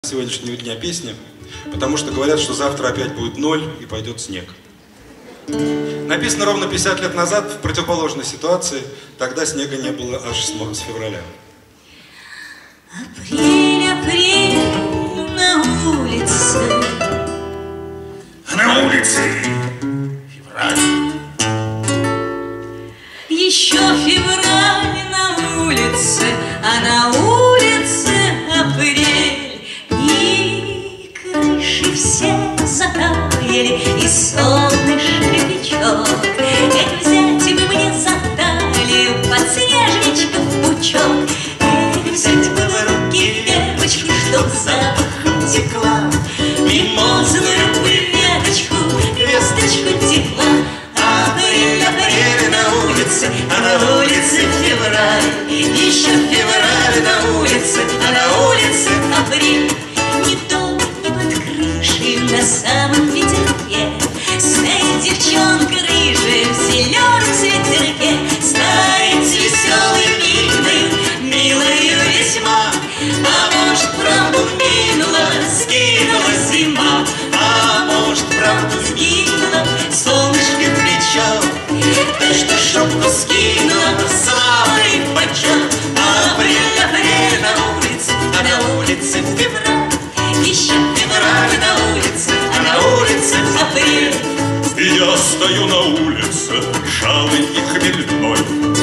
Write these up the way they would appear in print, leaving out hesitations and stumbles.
Сегодняшнего дня песни, потому что говорят, что завтра опять будет 0 и пойдет снег. Написано ровно 50 лет назад в противоположной ситуации, тогда снега не было аж с февраля. Апрель, апрель на улице. На улице февраль. Еще февраль на улице, а на улице апрель. И крыши все затаяли, и солнышко печет. Эх, взять бы мне задали подснежничков пучок. Эх, взять бы в руки веточку, чтоб запахом текла, мимозную веточку, весточку тепла. Апрель, апрель на улице, а на улице февраль. Еще февраль на улице, а на улице апрель. Не дом, не под крышей, на самом ветерке стоит девчонка рыжая в зеленом свитерке. Стоит с веселой миной, милою весьма. А может, правду минула, скинула зима. А может, правду сгинула, солнышко плечо. Ты что шубку скинула, слава и почет. Апрель, апрель на улице, а на улице февраль. Еще февраль на улице, а на улице апрель. Я стою на улице, жалый и хмельной.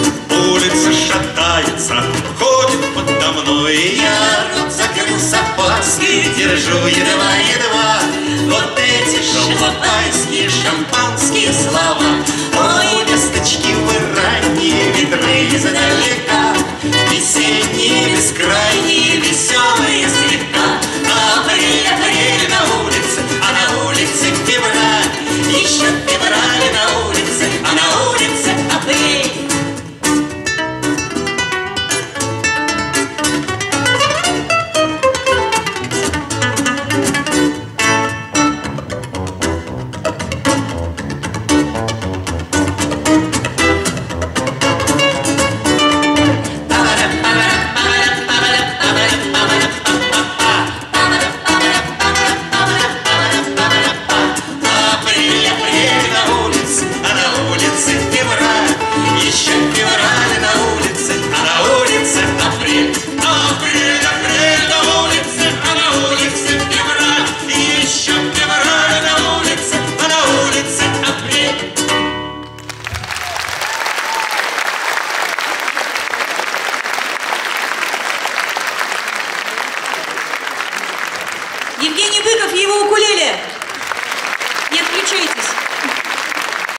Улица шатается, ходит подо мной. Я рот закрыл с опаской, держу едва-едва вот эти шалопайские шампанские слова. Ой, весточки вы ранние, видны издалека, весенние, бескрайние, веселые слегка. Апрель, апрель на улице, а на улице февраль. Еще февраль на улице, а на улице апрель. Евгений Быков и его укулеле.